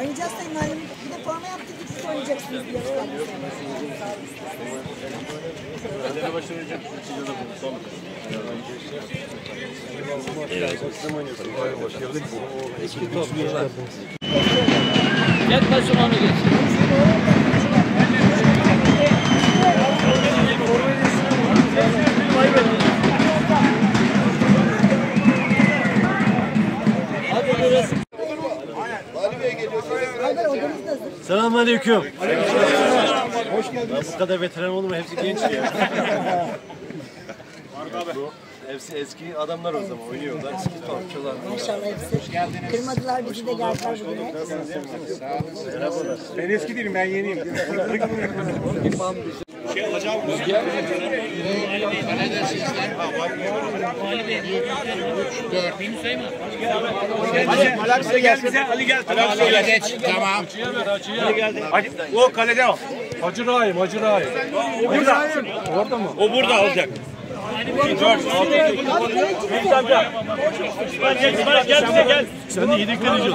Oynayacağız Sayın Halim. Bir de forma yaptırdık, siz oynayacaksınız diye. Benden başlayacak. Son. Eski topçular. Gel başım onu geç. Selamünaleyküm. Hoş geldiniz. Bu kadar veteran olur mu? Hepsi genç ya. Hepsi eski adamlar o zaman oynuyorlar. Eski topçular. Maşallah hepsi. Kırmadılar bizi de geldiler bugüne. Merhabalar. Ben eski değilim, ben yeniyim. Şey alacağım. Rüzgar. Ali gelsin. Ali gel. Tamam. Ali geldi. O kalede o. Hacı Rahim, Hacı Rahim. Burada. Orada mı? O burada alacak. 4, 6, gel bize gel. Sen de yedek kaleci ol.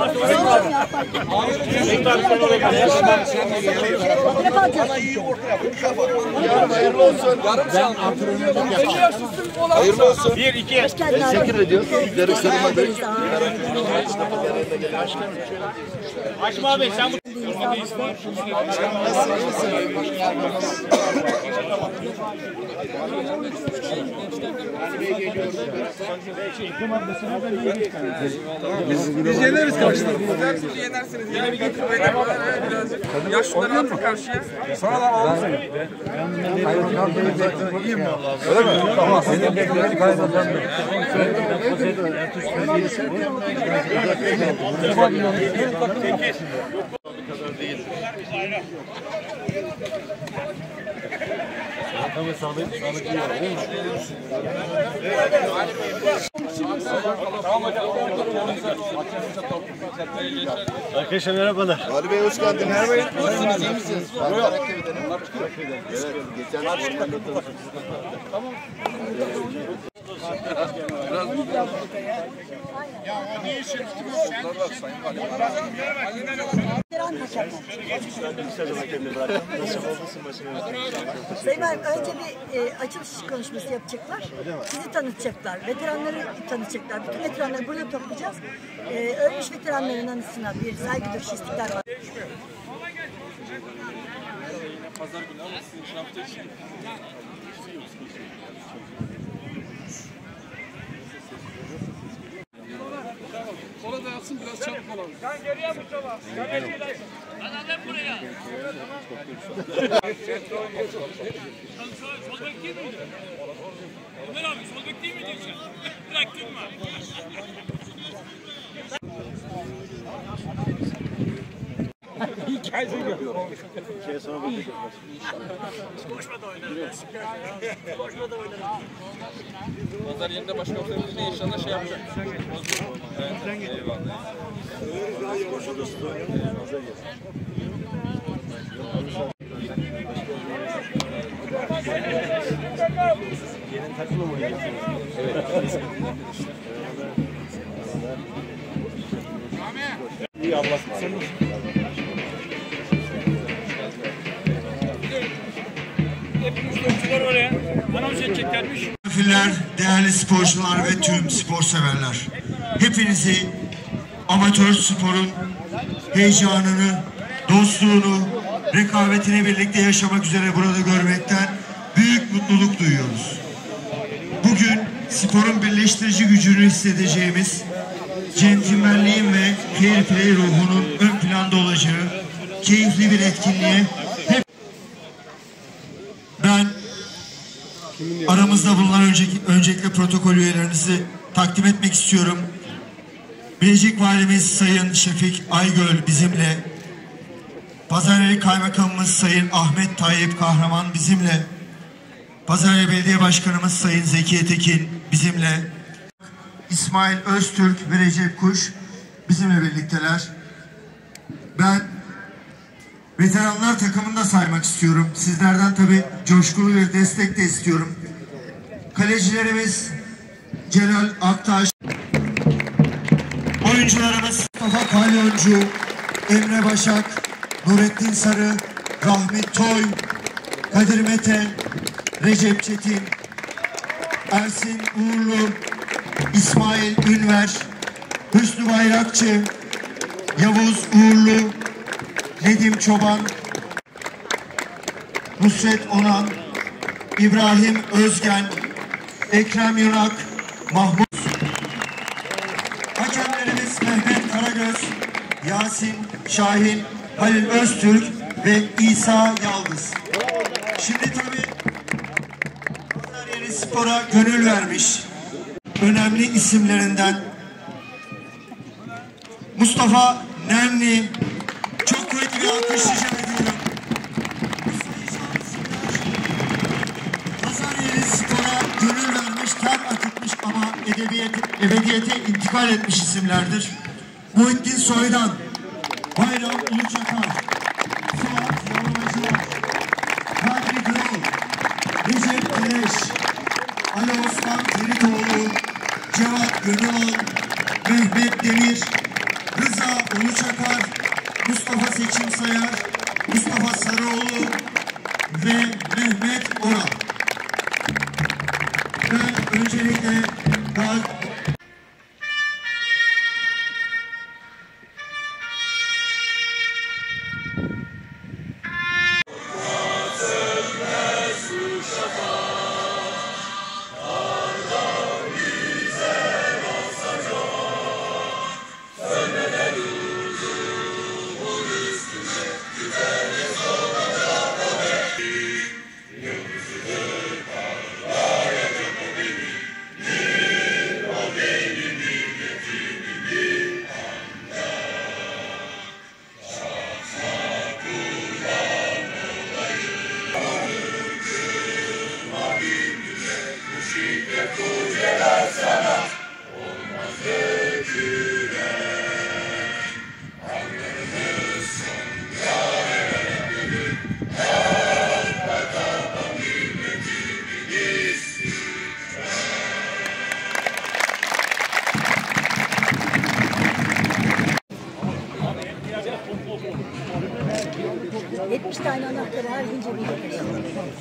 Hayırlı olsun. Ben antrenörlük yapacağım. Hayırlı olsun. 1, 2. Teşekkür ediyorum. Derek sarılmadık. Haşim abi sen bu... Biz yeneriz karşıda. Siz yenersiniz. Yine bir getir beni. Birazcık. Yaşlıları atın karşıya. Sana da aldım. Öyle mi? Tamam. Senin beklerini kaybederim. Tamam sağlık iyi var değil mi? Arkadaşlar merhabalar. Ali Bey hoş geldiniz. Nasılsınız, iyi misiniz? Evet, geçen Tamam. Sayın Halim, önce bir açılış konuşması yapacaklar. Sizi tanıtacaklar. Veteranları tanıtacaklar. Bütün veteranları burada toplayacağız. Ölmüş veteranların anısına bir saygı duruşu, istiklal var. Pazar günü ama sizin şaftı için. Sola da yatsın, biraz çabuk olalım. Sen geriye Mustafa. Lan buraya. Sol bek değil miydi? Ömer abi sol bek değil miydi işte? Bıraktın mı? Hikayesi görüyor. Şeye sonra bakacağız. Koşmada oynarız. Koşmada oynarız. Pazar yerinde başka otelimiz ne inşallah şey yapacak. Evet, eyvallah. Yeni takımı mı getiriyorsunuz? Evet. İyi Allah'ım. Hepimiz topçular oraya. Anons edeceklermiş. Misafirler, değerli sporcular ve tüm spor severler. Hepinizi amatör sporun heyecanını, dostluğunu, rekabetini birlikte yaşamak üzere burada görmekten büyük mutluluk duyuyoruz. Bugün sporun birleştirici gücünü hissedeceğimiz, centilmenliğin ve fair play ruhunun ön planda olacağı keyifli bir etkinliğe ben aramızda bulunan öncelikle protokol üyelerinizi takdim etmek istiyorum. Bilecik Valimiz Sayın Şefik Aygöl bizimle, Pazarcık Kaymakamımız Sayın Ahmet Tayyip Kahraman bizimle, Pazarcık Belediye Başkanımız Sayın Zeki Tekin bizimle, İsmail Öztürk ve Recep Kuş bizimle birlikteler. Ben veteranlar takımını da saymak istiyorum. Sizlerden tabii coşkulu bir destek de istiyorum. Kalecilerimiz Celal Aktaş, oyuncularımız Mustafa Kalyoncu, Emre Başak, Nurettin Sarı, Rahmet Toy, Kadir Mete, Recep Çetin, Ersin Uğurlu, İsmail Ünver, Hüsnü Bayrakçı, Yavuz Uğurlu, Nedim Çoban, Nusret Onan, İbrahim Özgen, Ekrem Yunak, Mahmut. Hakemlerimiz Mehmet Karagöz, Yasin Şahin, Halil Öztürk ve İsa Yaldız. Şimdi tabii Pazarjeli Spor'a gönül vermiş önemli isimlerinden Mustafa Nenli, çok kuvvetli bir alkış rica ediyorum. Pazarjeli Spor'a gönül vermiş, ter akıtmış ama ebediyete intikal etmiş isimlerdir. Muhittin Soydan, Bayram Uluçakar, Fuat Yavrucak, Kadri Gürol, Recep Güneş, Ali Osman Teritoğlu, Cevat Gönül, Mehmet Demir, Rıza Uluçakar, Mustafa Seçim Sayar, Mustafa Sarıoğlu ve Mehmet Oral. Ben öncelikle tane anahtarı her gün cebinde taşıyor.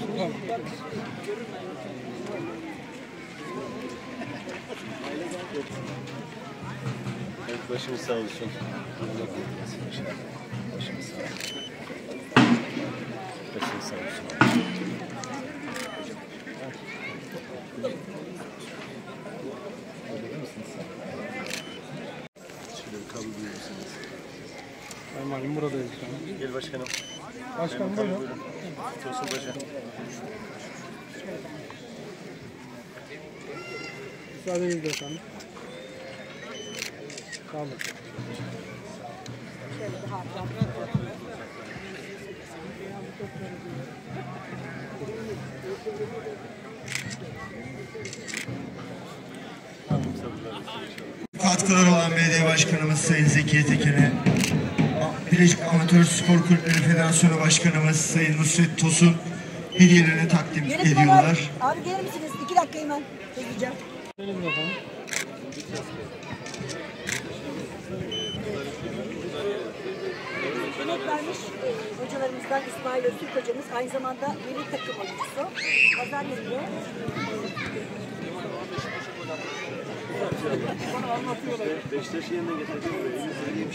Evet, başımız sağ olsun. Başımız sağ olsun. Başımız sağ olsun. Şöyle bir kabul ediyorsunuz. Malum buradayız şu an. Gel başkanım. Başkanım buyurun. Tosun Paşa. Müsaadenizle efendim. Sağ olun. Katkıları olan belediye başkanımız Sayın Zekiye Tekin'e, Bilecik Amatör Spor Kulüpleri Federasyonu Başkanımız Sayın Nusret Tosun hediyelerini takdim ediyorlar. Abi gelir misiniz? 2 dakika hemen hızlıca. Yemek vermiş hocalarımızdan İsmail Öztürk hocamız, aynı zamanda milli takım oyuncusu. Pazarjeli'de Beşiktaş'ı yerine getirdim.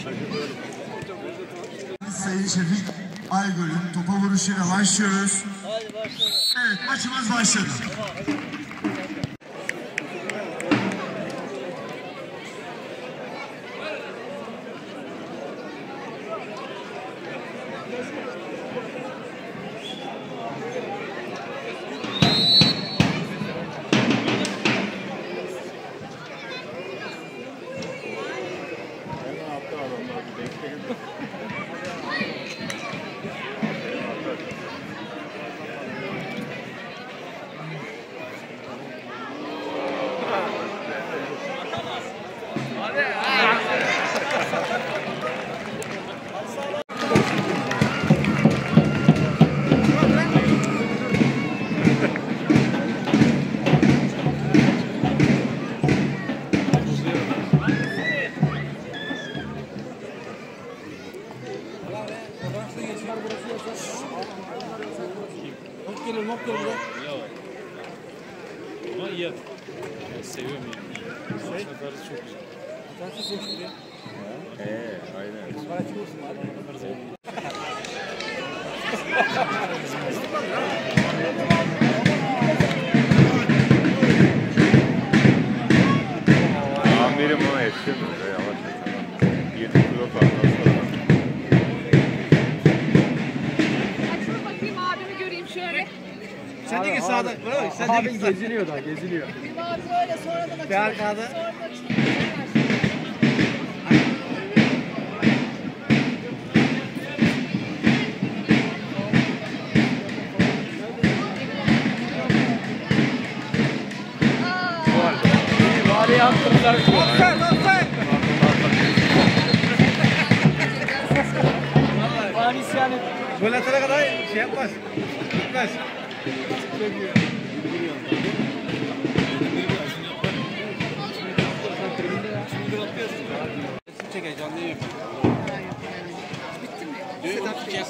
Sayın Şefik Aygöl'ün topa vuruşuyla başlıyoruz. Evet, maçımız başladı. Nok gelir burada. Ama iyi. Ben seviyorum yani. Tarzı çok güzel. Tarzı çok güzel. Aynen. Para çıkıyorsun abi. Amirim ona yetişemiyor. Yavaş yavaş. 7 kilo fazla. Açma bakayım abimi göreyim şöyle. Sen de git sağda. Sen de git. Geziniyor daha, geziniyor. Bir abi böyle sonradan açılır. Bir arkada. Sonra açılır. Gol atana kadar şey yapmaz. Gitmez. Çek heyecanlıyım. Bitti mi?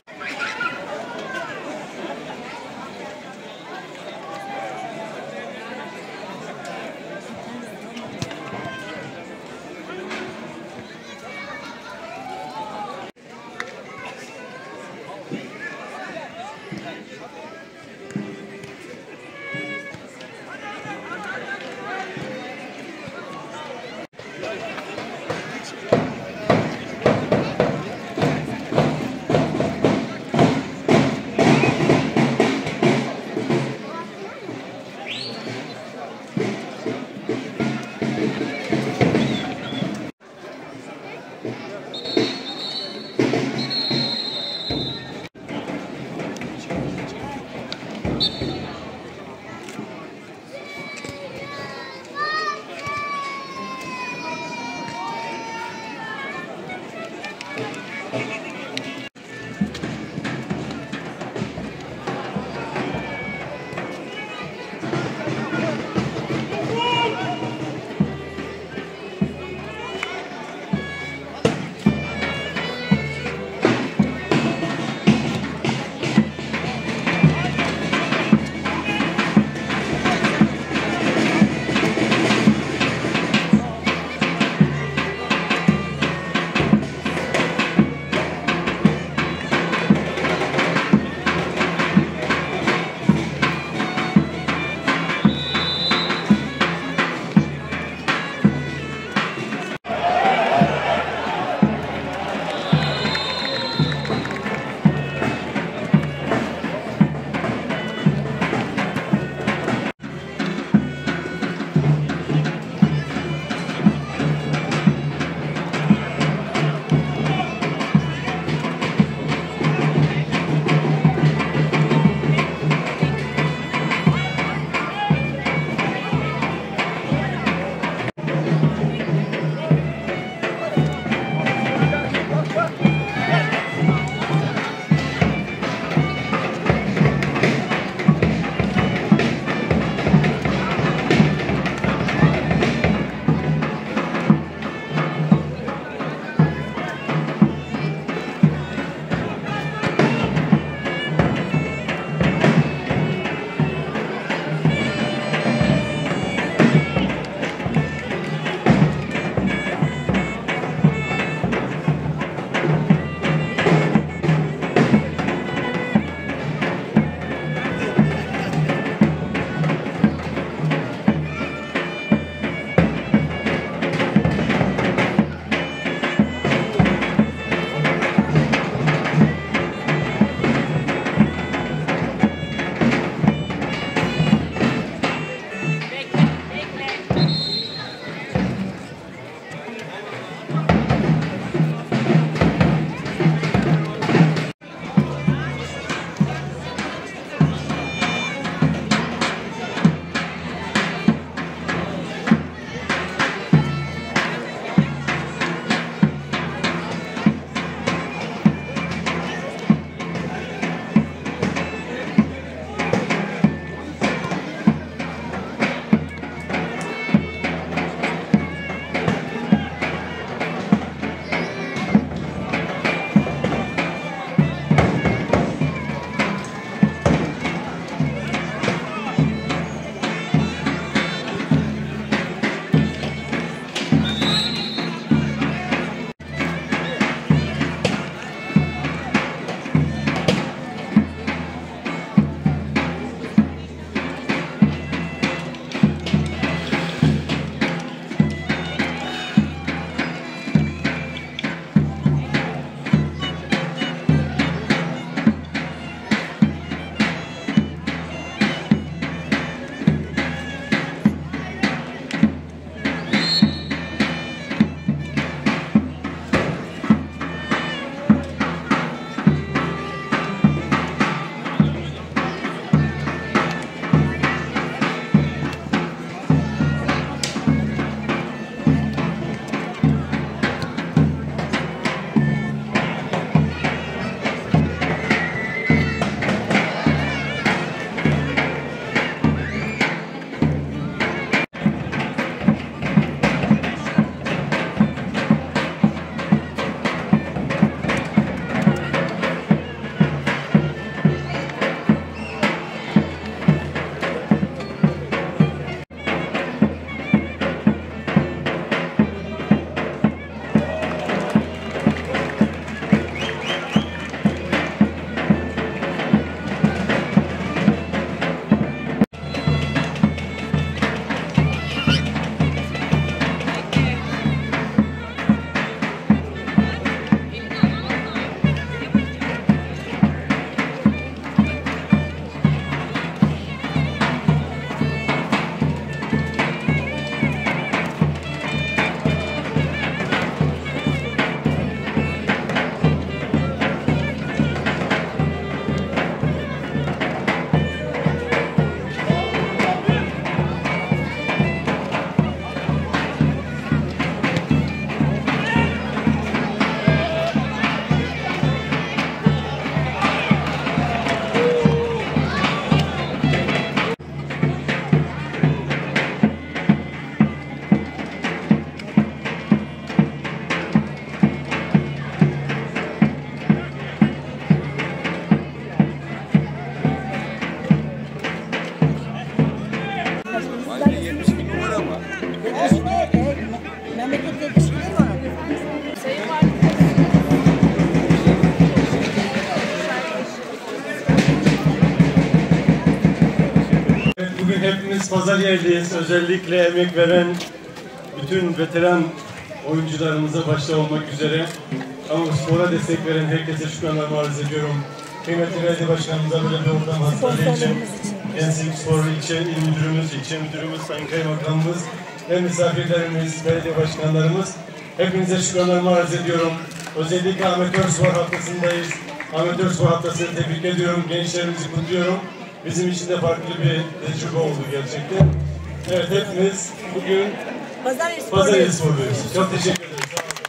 Biz Pazarıyer'deyiz. Özellikle emek veren bütün veteran oyuncularımıza başta olmak üzere ama spora destek veren herkese şükranlarımı arz ediyorum. Kıymetli belediye başkanımıza böyle bir ortam hazırladığı için, Gençlik Spor İlçe İl Müdürümüz, İlçe Müdürümüz, Sayın Kaymakamımız ve misafirlerimiz, belediye başkanlarımız, hepinize şükranlarımı arz ediyorum. Özellikle amatör spor haftasındayız. Amatör spor haftasını tebrik ediyorum. Gençlerimizi kutluyorum. Bizim için de farklı bir tecrübe oldu gerçekten. Evet, hepimiz bugün Pazarıyeri Spor'dayız. Çok teşekkür ederim.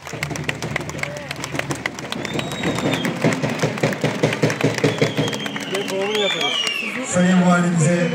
Sayın Valimize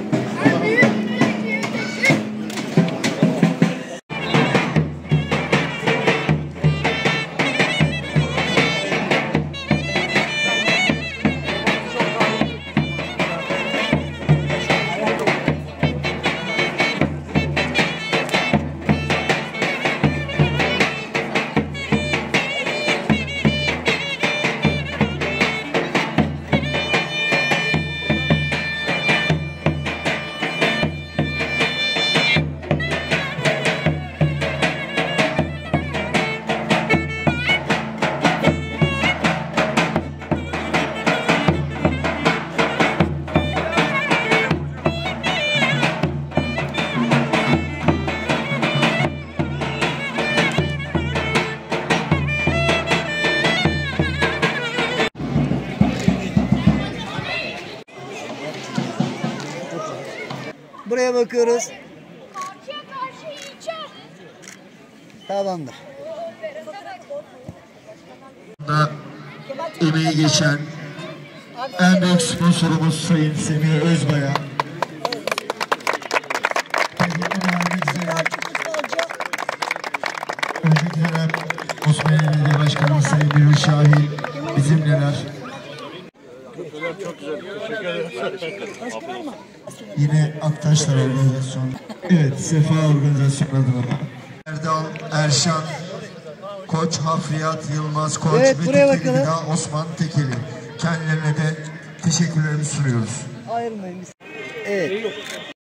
buraya bakıyoruz. Tamamdır. emeği geçen en büyük sponsorumuz Sayın Semih Özbay'a önceki dönem Osmaniye Belediye Başkanımız Sayın Birül Şahin bizimleler. Çok güzel. Teşekkür ederim. Yine Aktaşlar Organizasyon. Evet, Sefa Organizasyon adına. Erdal, Erşan, Koç Hafriyat Yılmaz Koç Evet, ve buraya Tekeli bakalım. Gıda Osman Tekeli. Kendilerine de teşekkürlerimi sunuyoruz. Ayrılmayın biz. Evet.